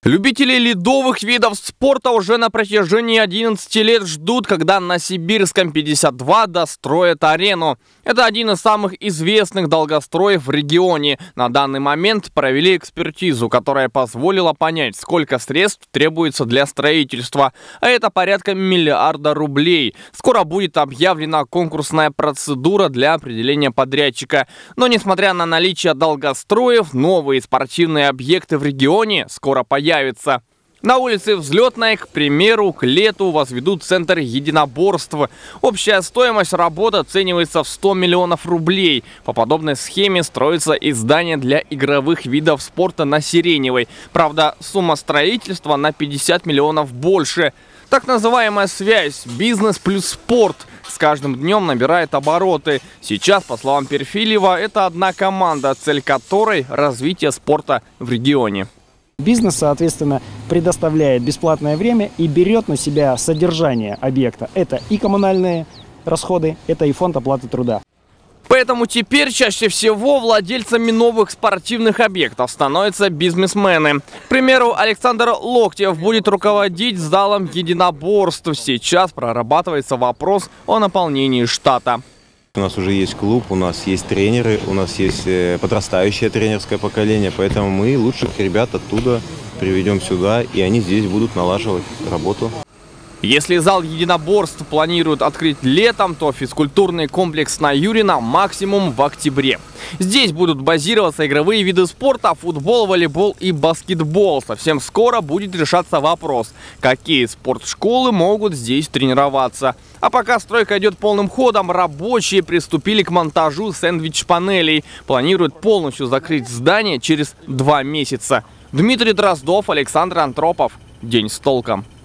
Любители ледовых видов спорта уже на протяжении 11 лет ждут, когда на Сибирском 52 достроят арену. Это один из самых известных долгостроев в регионе. На данный момент провели экспертизу, которая позволила понять, сколько средств требуется для строительства. А это порядка миллиарда рублей. Скоро будет объявлена конкурсная процедура для определения подрядчика. Но несмотря на наличие долгостроев, новые спортивные объекты в регионе скоро появятся. На улице Взлетной, к примеру, к лету возведут центр единоборств. Общая стоимость работы оценивается в 100 миллионов рублей. По подобной схеме строится и здание для игровых видов спорта на Сиреневой. Правда, сумма строительства на 50 миллионов больше. Так называемая связь «бизнес плюс спорт» с каждым днем набирает обороты. Сейчас, по словам Перфильева, это одна команда, цель которой – развитие спорта в регионе. Бизнес, соответственно, предоставляет бесплатное время и берет на себя содержание объекта. Это и коммунальные расходы, это и фонд оплаты труда. Поэтому теперь чаще всего владельцами новых спортивных объектов становятся бизнесмены. К примеру, Александр Локтев будет руководить залом единоборств. Сейчас прорабатывается вопрос о наполнении штата. У нас уже есть клуб, у нас есть тренеры, у нас есть подрастающее тренерское поколение, поэтому мы лучших ребят оттуда приведем сюда, и они здесь будут налаживать работу. Если зал единоборств планируют открыть летом, то физкультурный комплекс на Юрина максимум в октябре. Здесь будут базироваться игровые виды спорта: футбол, волейбол и баскетбол. Совсем скоро будет решаться вопрос, какие спортшколы могут здесь тренироваться. А пока стройка идет полным ходом, рабочие приступили к монтажу сэндвич-панелей. Планируют полностью закрыть здание через 2 месяца. Дмитрий Дроздов, Александр Антропов. День с толком.